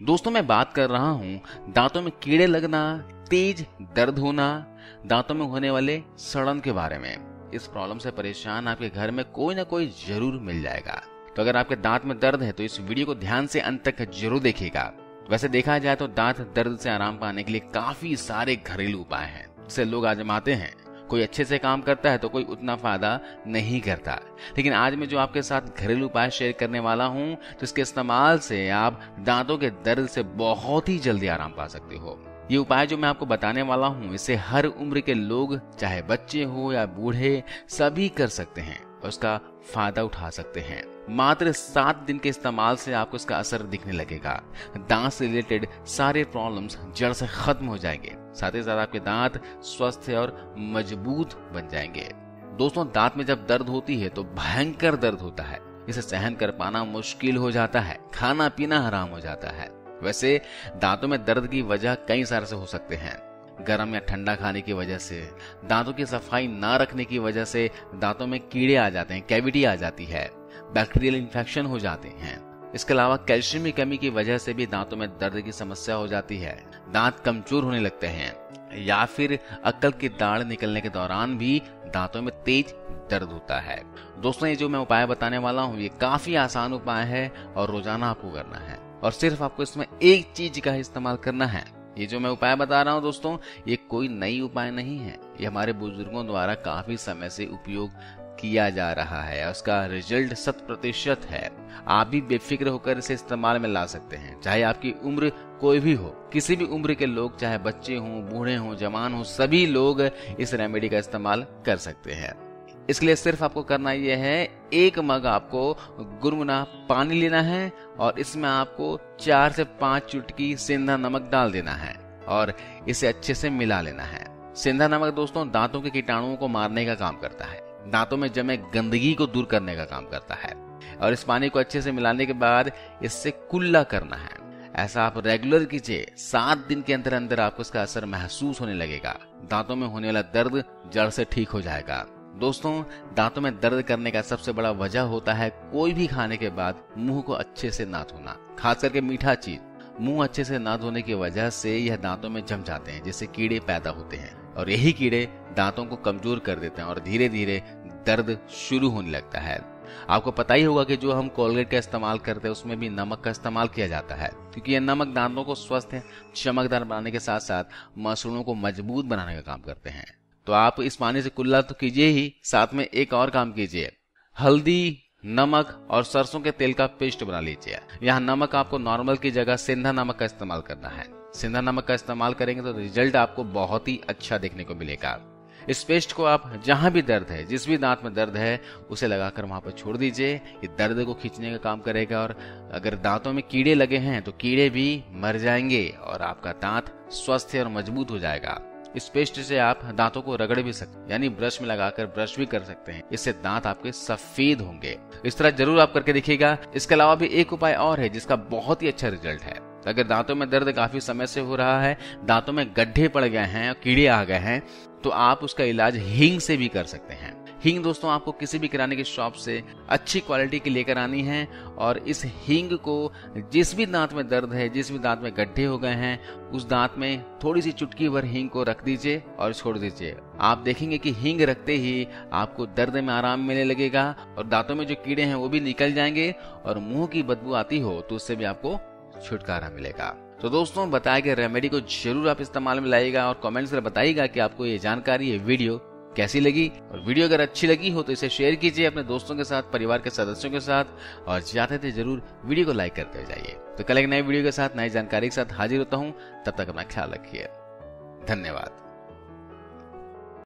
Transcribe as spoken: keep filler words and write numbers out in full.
दोस्तों मैं बात कर रहा हूँ दांतों में कीड़े लगना, तेज दर्द होना, दांतों में होने वाले सड़न के बारे में। इस प्रॉब्लम से परेशान आपके घर में कोई ना कोई जरूर मिल जाएगा। तो अगर आपके दांत में दर्द है तो इस वीडियो को ध्यान से अंत तक जरूर देखिएगा। वैसे देखा जाए तो दांत दर्द से आराम पाने के लिए काफी सारे घरेलू उपाय हैं जिसे लोग आजमाते हैं। कोई अच्छे से काम करता है तो कोई उतना फायदा नहीं करता। लेकिन आज मैं जो आपके साथ घरेलू उपाय शेयर करने वाला हूं तो इसके इस्तेमाल से आप दांतों के दर्द से बहुत ही जल्दी आराम पा सकते हो। ये उपाय जो मैं आपको बताने वाला हूं इससे हर उम्र के लोग, चाहे बच्चे हो या बूढ़े, सभी कर सकते हैं और उसका फायदा उठा सकते हैं। मात्र सात दिन के इस्तेमाल से आपको इसका असर दिखने लगेगा। दांत से रिलेटेड सारे प्रॉब्लम्स जड़ से खत्म हो जाएंगे। साथ ही साथ आपके दांत स्वस्थ और मजबूत बन जाएंगे। दोस्तों दांत में जब दर्द होती है तो भयंकर दर्द होता है। इसे सहन कर पाना मुश्किल हो जाता है, खाना पीना हराम हो जाता है। वैसे दांतों में दर्द की वजह कई सारे से हो सकते हैं। गर्म या ठंडा खाने की वजह से, दांतों की सफाई ना रखने की वजह से दांतों में कीड़े आ जाते हैं, कैविटी आ जाती है, बैक्टीरियल इन्फेक्शन हो जाते हैं। इसके अलावा कैल्शियम की कमी की वजह से भी दांतों में दर्द की समस्या हो जाती है। दांत कमजोर होने लगते हैं या फिर अक्ल की दाढ़ निकलने के दौरान भी दांतों में तेज दर्द होता है। दोस्तों ये जो मैं उपाय बताने वाला हूँ ये काफी आसान उपाय है और रोजाना आपको करना है और सिर्फ आपको इसमें एक चीज का इस्तेमाल करना है। ये जो मैं उपाय बता रहा हूँ दोस्तों ये कोई नई उपाय नहीं है। ये हमारे बुजुर्गों द्वारा काफी समय से उपयोग किया जा रहा है। उसका रिजल्ट शत प्रतिशत है। आप भी बेफिक्र होकर इसे इस्तेमाल में ला सकते हैं। चाहे आपकी उम्र कोई भी हो, किसी भी उम्र के लोग, चाहे बच्चे हों, बूढ़े हों, जवान हों, सभी लोग इस रेमेडी का इस्तेमाल कर सकते हैं। इसके लिए सिर्फ आपको करना यह है, एक मग आपको गुनगुना पानी लेना है और इसमें आपको चार से पांच चुटकी सेंधा नमक डाल देना है और इसे अच्छे से मिला लेना है। सेंधा नमक दोस्तों दांतों के कीटाणुओं को मारने का काम करता है, दांतों में जमे गंदगी को दूर करने का काम करता है और इस पानी को अच्छे से मिलाने के बाद इससे कुल्ला करना है। ऐसा आप रेगुलर कीजिए। सात दिन के अंदर अंदर आपको इसका असर महसूस होने लगेगा। दांतों में होने वाला दर्द जड़ से ठीक हो जाएगा। दोस्तों दांतों में दर्द करने का सबसे बड़ा वजह होता है कोई भी खाने के बाद मुंह को अच्छे से ना धोना, खास करके मीठा चीज। मुंह अच्छे से ना धोने की वजह से यह दांतों में जम जाते हैं जिससे कीड़े पैदा होते हैं और यही कीड़े दांतों को कमजोर कर देते हैं और धीरे धीरे दर्द शुरू होने लगता है। आपको पता ही होगा कि जो हम कोलगेट का इस्तेमाल करते हैं उसमें भी नमक का इस्तेमाल किया जाता है क्योंकि यह नमक दांतों को स्वस्थ चमकदार बनाने के साथ साथ मसूड़ों को मजबूत बनाने का काम करते हैं। तो आप इस पानी से कुल्ला तो कीजिए ही, साथ में एक और काम कीजिए। हल्दी, नमक और सरसों के तेल का पेस्ट बना लीजिए। यहाँ नमक आपको नॉर्मल की जगह सेंधा नमक का इस्तेमाल करना है। सेंधा नमक का इस्तेमाल करेंगे तो रिजल्ट आपको बहुत ही अच्छा देखने को मिलेगा। इस पेस्ट को आप जहां भी दर्द है, जिस भी दांत में दर्द है, उसे लगाकर वहां पर छोड़ दीजिए। ये दर्द को खींचने का काम करेगा और अगर दांतों में कीड़े लगे हैं तो कीड़े भी मर जाएंगे और आपका दांत स्वस्थ और मजबूत हो जाएगा। इस पेस्ट से आप दांतों को रगड़ भी सकते, यानी ब्रश में लगाकर ब्रश भी कर सकते हैं। इससे दांत आपके सफेद होंगे। इस तरह जरूर आप करके देखिएगा। इसके अलावा भी एक उपाय और है जिसका बहुत ही अच्छा रिजल्ट है। अगर दांतों में दर्द काफी समय से हो रहा है, दांतों में गड्ढे पड़ गए हैं और कीड़े आ गए हैं, तो आप उसका इलाज हींग से भी कर सकते हैं। हींग दोस्तों आपको किसी भी किराने की शॉप से अच्छी क्वालिटी की लेकर आनी है और इस हींग को जिस भी दांत में दर्द है, जिस भी दांत में गड्ढे हो गए हैं, उस दांत में थोड़ी सी चुटकी भर हींग को रख दीजिए और छोड़ दीजिए। आप देखेंगे कि हींग रखते ही आपको दर्द में आराम मिलने लगेगा और दांतों में जो कीड़े हैं वो भी निकल जाएंगे और मुंह की बदबू आती हो तो उससे भी आपको छुटकारा मिलेगा। तो दोस्तों बताए गए रेमेडी को जरूर आप इस्तेमाल में लाइएगा और कमेंट्स में बताइएगा कि आपको ये जानकारी, ये वीडियो कैसी लगी। और वीडियो अगर अच्छी लगी हो तो इसे शेयर कीजिए अपने दोस्तों के साथ, परिवार के सदस्यों के साथ और जाते थे जरूर वीडियो को लाइक करते जाइए। तो कल एक नए वीडियो के साथ, नई जानकारी के साथ हाजिर होता हूँ। तब तक अपना ख्याल रखिए। धन्यवाद।